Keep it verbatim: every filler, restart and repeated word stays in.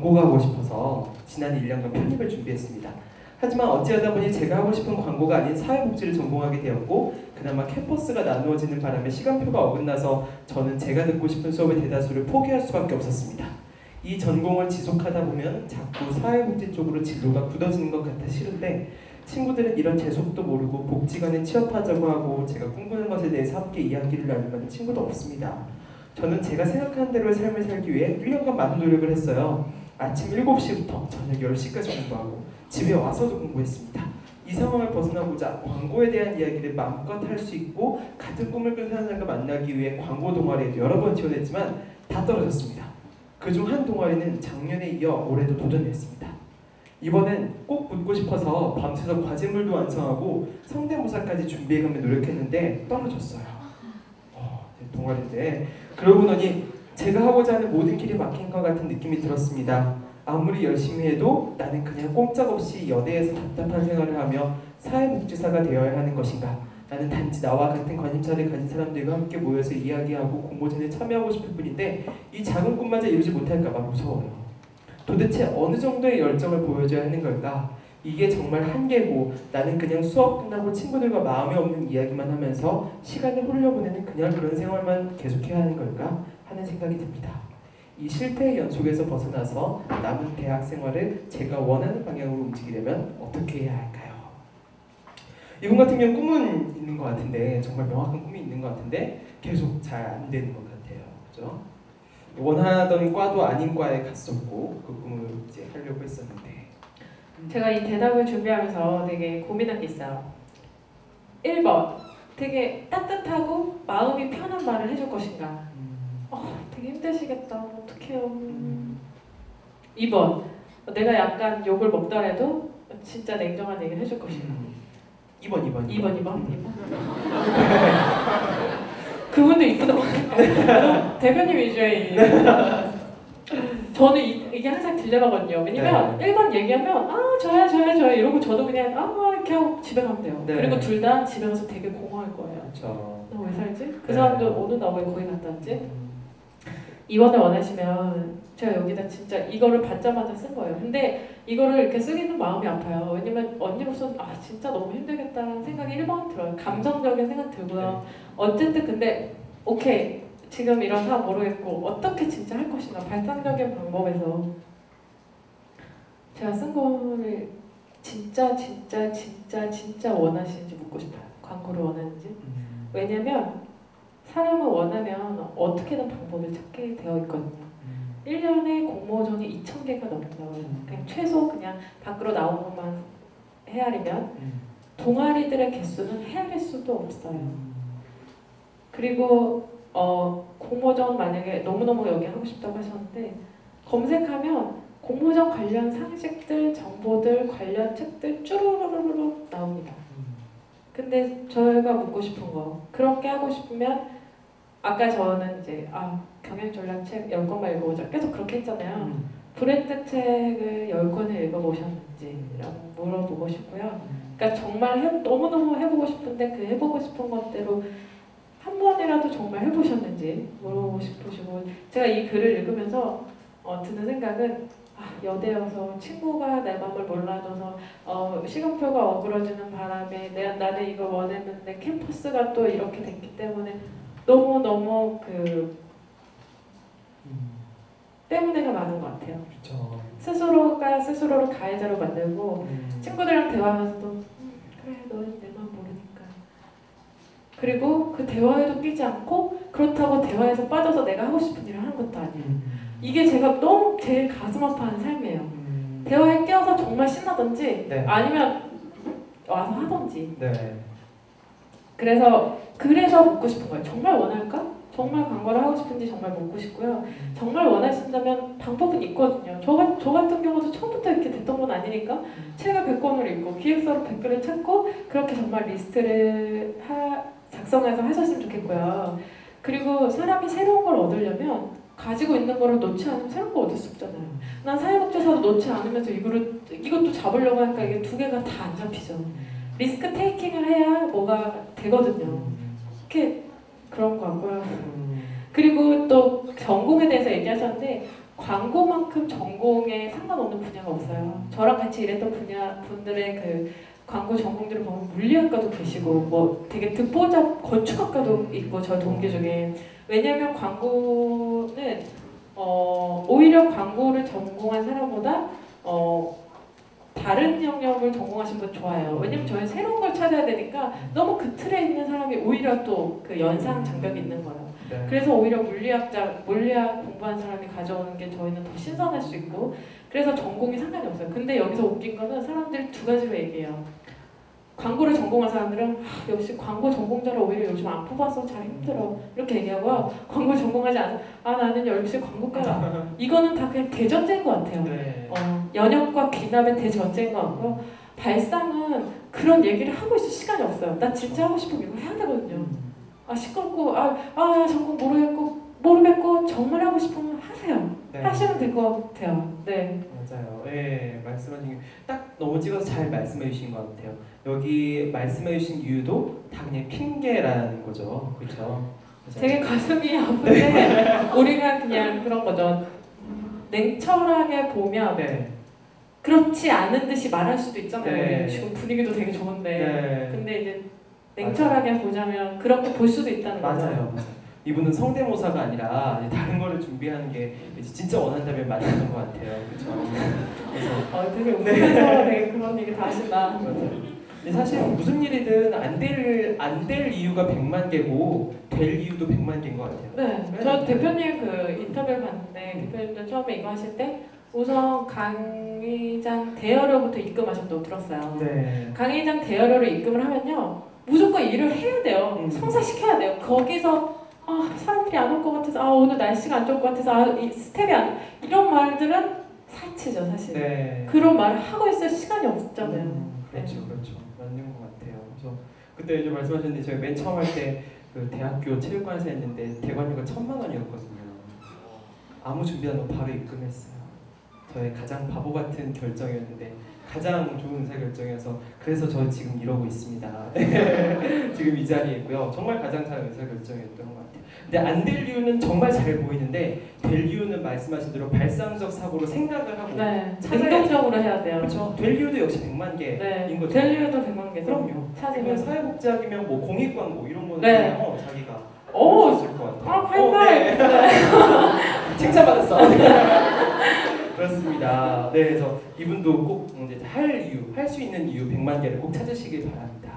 광고가 하고 싶어서 지난 일 년간 편입을 준비했습니다. 하지만 어찌하다 보니 제가 하고 싶은 광고가 아닌 사회복지를 전공하게 되었고 그나마 캠퍼스가 나누어지는 바람에 시간표가 어긋나서 저는 제가 듣고 싶은 수업의 대다수를 포기할 수밖에 없었습니다. 이 전공을 지속하다 보면 자꾸 사회복지 쪽으로 진로가 굳어지는 것 같아 싫은데 친구들은 이런 재수도 모르고 복지관에 취업하자고 하고 제가 꿈꾸는 것에 대해서 함께 이야기를 나눌 만한 친구도 없습니다. 저는 제가 생각하는 대로의 삶을 살기 위해 일 년간 많은 노력을 했어요. 아침 일곱 시부터 저녁 열 시까지 공부하고 집에 와서도 공부했습니다. 이 상황을 벗어나고자 광고에 대한 이야기를 마음껏 할 수 있고 같은 꿈을 꾼 사람들과 만나기 위해 광고 동아리에 여러 번 지원했지만 다 떨어졌습니다. 그중 한 동아리는 작년에 이어 올해도 도전했습니다. 이번엔 꼭 붙고 싶어서 밤새서 과제물도 완성하고 성대모사까지 준비해가며 노력했는데 떨어졌어요. 어, 동아리인데 그러고 보니 제가 하고자 하는 모든 길이 막힌 것 같은 느낌이 들었습니다. 아무리 열심히 해도 나는 그냥 꼼짝없이 여대에서 답답한 생활을 하며 사회복지사가 되어야 하는 것인가? 나는 단지 나와 같은 관심사를 가진 사람들과 함께 모여서 이야기하고 공모전에 참여하고 싶을 뿐인데 이 작은 꿈마저 이루지 못할까 봐 무서워요. 도대체 어느 정도의 열정을 보여줘야 하는 걸까? 이게 정말 한계고 나는 그냥 수업 끝나고 친구들과 마음에 없는 이야기만 하면서 시간을 흘려보내는 그냥 그런 생활만 계속해야 하는 걸까? 하는 생각이 듭니다. 이 실패의 연속에서 벗어나서 남은 대학 생활을 제가 원하는 방향으로 움직이려면 어떻게 해야 할까요? 이분 같은 경우는 꿈은 있는 것 같은데 정말 명확한 꿈이 있는 것 같은데 계속 잘 안 되는 것 같아요. 그죠? 원하던 과도 아닌 과에 갔었고 그 꿈을 이제 하려고 했었는데 제가 이 대답을 준비하면서 되게 고민한 게 있어요. 일 번 되게 따뜻하고 마음이 편한 말을 해줄 것인가. 음. 어, 되게 힘드시겠다. 어떡해요. 음. 이 번 내가 약간 욕을 먹더라도 진짜 냉정한 얘기를 해줄 것인가. 음. 이 번, 이 번, 이 번, 이 번, 이 번. 그분도 이쁘다고. 대표님 위주의. 저는 이, 이게 항상 딜레마거든요. 왜냐면 네. 일 번 얘기하면 아 저야 저야 저야 이러고 저도 그냥 아 이렇게 하고 집에 가면 돼요. 네. 그리고 둘 다 집에 가서 되게 공허할 거예요. 그렇죠. 나 왜 살지? 그 네. 사람도 오늘 나 왜 거기 갔다 왔지? 음. 이 번을 원하시면 제가 여기다 진짜 이거를 받자마자 쓴 거예요. 근데 이거를 이렇게 쓰기는 마음이 아파요. 왜냐면 언니로서는 아 진짜 너무 힘들겠다는 생각이 일 번 들어요. 감정적인 생각 들고요. 네. 어쨌든 근데 오케이 지금 이런 상황 모르겠고 어떻게 진짜 할 것인가 발상적인 방법에서 제가 쓴 거를 진짜 진짜 진짜 진짜 원하시는지 묻고 싶어요. 광고를 원하는지. 음. 왜냐면 사람은 원하면 어떻게든 방법을 찾게 되어 있거든요. 음. 일 년에 공모전이 이천 개가 넘는다고 해요. 음. 그냥 최소 그냥 밖으로 나온 것만 헤아리면 음. 동아리들의 개수는 헤아릴 수도 없어요. 음. 그리고 어, 공모전 만약에 너무너무 여기 하고 싶다고 하셨는데 검색하면 공모전 관련 상식들, 정보들, 관련 책들 쭈루루루루 나옵니다. 근데 저희가 묻고 싶은 거 그렇게 하고 싶으면 아까 저는 이제 아 경영전략책 열 권만 읽어보자 계속 그렇게 했잖아요. 음. 브랜드 책을 열 권을 읽어보셨는지라고 물어보고 싶고요. 그러니까 정말 해, 너무너무 해보고 싶은데 그 해보고 싶은 것대로 한 번이라도 정말 해보셨는지 물어보고 싶으시고 제가 이 글을 읽으면서 어, 드는 생각은 아, 여대여서 친구가 내 마음을 몰라줘서 어, 시간표가 어그러지는 바람에 내가 나는 이걸 원했는데 캠퍼스가 또 이렇게 됐기 때문에 너무너무 그 때문에가 많은 것 같아요. 그렇죠. 스스로가 스스로를 가해자로 만들고 음. 친구들이랑 대화하면서도 음, 그래 너는 내 마음 모르니까 그리고 그 대화에도 끼지 않고 그렇다고 대화에서 빠져서 내가 하고 싶은 일을 하는 것도 아니에요. 음. 이게 제가 너무 제일 가슴 아파하는 삶이에요. 음. 대화에 끼어서 정말 신나든지 네. 아니면 와서 하든지 네. 그래서 그래서 묻고 싶은 거예요. 정말 원할까? 정말 광고를 하고 싶은지 정말 묻고 싶고요. 음. 정말 원하신다면 방법은 있거든요. 저, 저 같은 경우도 처음부터 이렇게 됐던 건 아니니까 음. 책을 백 권을 읽고 기획서를 백 개를 찾고 그렇게 정말 리스트를 하, 작성해서 하셨으면 좋겠고요. 그리고 사람이 새로운 걸 얻으려면 가지고 있는 거를 놓지 않으면 새로운 거 얻을 수 없잖아요. 난 사회복지사도 놓지 않으면서 이거를, 이것도 잡으려고 하니까 이게 두 개가 다 안 잡히죠. 리스크 테이킹을 해야 뭐가 되거든요. 이렇게 그런 거 같고요. 그리고 또 전공에 대해서 얘기하셨는데 광고만큼 전공에 상관없는 분야가 없어요. 저랑 같이 일했던 분야 분들의 그 광고 전공들을 보면 물리학과도 계시고 뭐 되게 듣보잡 건축학과도 있고 저 동기 중에. 왜냐면 광고는 어, 오히려 광고를 전공한 사람보다 어, 다른 영역을 전공하신 분 좋아요. 왜냐면 저희 새로운 걸 찾아야 되니까 너무 그 틀에 있는 사람이 오히려 또 그 연상 장벽이 있는 거예요. 네. 그래서 오히려 물리학자, 물리학 공부한 사람이 가져오는 게 저희는 더 신선할 수 있고 그래서 전공이 상관이 없어요. 근데 여기서 웃긴 거는 사람들이 두 가지로 얘기해요. 광고를 전공한 사람들은 아, 역시 광고 전공자를 오히려 요즘 안 뽑아서 잘 힘들어 이렇게 얘기하고 광고 전공하지 않아 아 나는 역시 광고과다 이거는 다 그냥 대전제인 것 같아요. 네. 어, 연영과 귀납의 대전제인 것 같고요. 발상은 그런 얘기를 하고 있을 시간이 없어요. 나 진짜 하고 싶으면 이거 해야 되거든요. 아 시끄럽고 아, 아 전공 모르겠고 모르겠고 정말 하고 싶으면 하세요. 네. 하시면 될 것 같아요. 네. 맞아요. 예, 말씀하신 게 딱 너무 찍어서 잘 말씀해 주신 것 같아요. 여기 말씀해 주신 이유도 다 그냥 핑계라는 거죠. 그렇죠? 되게 가슴이 아픈데 우리가 그냥 그런 거죠. 냉철하게 보면 네. 그렇지 않은 듯이 말할 수도 있잖아요. 네. 지금 분위기도 되게 좋은데 네. 근데 이제 냉철하게 보자면 그렇게 볼 수도 있다는 거죠. 맞아요. 맞아요. 이분은 성대모사가 아니라 다른 거를 준비하는 게 이제 진짜 원한다면 맞는 것 같아요. 그렇죠? 그래서 어, 되게 웃으면서 되게 그런 얘기 다 하신다. 맞아요. 근데 사실 무슨 일이든 안 될 안 될 이유가 백만 개고 될 이유도 백만 개인 것 같아요. 네, 저 대표님 그 인터뷰를 봤는데 대표님도 처음에 이거 하실 때 우선 강의장 대여료부터 입금하셨다고 들었어요. 네. 강의장 대여료를 입금을 하면요 무조건 일을 해야 돼요. 음. 성사시켜야 돼요. 거기서 아 사람들이 안 올 것 같아서 아 오늘 날씨가 안 좋을 것 같아서 아 이 스텝이 안 이런 말들은 사치죠 사실. 네. 그런 말을 하고 있을 시간이 없잖아요. 음, 그렇죠, 네. 그렇죠. 맞는 것 같아요. 그래서 그때 이제 말씀하셨는데 제가 맨 처음 할 때 그 대학교 체육관에서 했는데 대관료가 천만 원이었거든요. 아무 준비 안 하고 바로 입금했어요. 저의 가장 바보 같은 결정이었는데 가장 좋은 의사 결정이어서 그래서 저 지금 이러고 있습니다. 지금 이 자리에 있고요. 정말 가장 잘한 의사 결정이었던 것 같아요. 근데 안 될 이유는 정말 잘 보이는데 될 이유는 말씀하신 대로 발상적 사고로 생각을 하고 네, 찾아야지. 능동적으로 해야 돼요. 그렇죠. 될 이유도 역시 백만 개인 네, 거죠. 될 이유도 백만 개죠. 그럼요. 그러면 찾으면. 사회복지학이면 뭐 공익 광고 이런 거는 네. 그냥 어, 자기가 오! 할수 있을 것 같아요. 아, 하이파이! 네. 칭찬받았어. 그렇습니다. 네, 그래서 이분도 꼭 이제 할 이유, 할 수 있는 이유 백만 개를 꼭 찾으시길 바랍니다.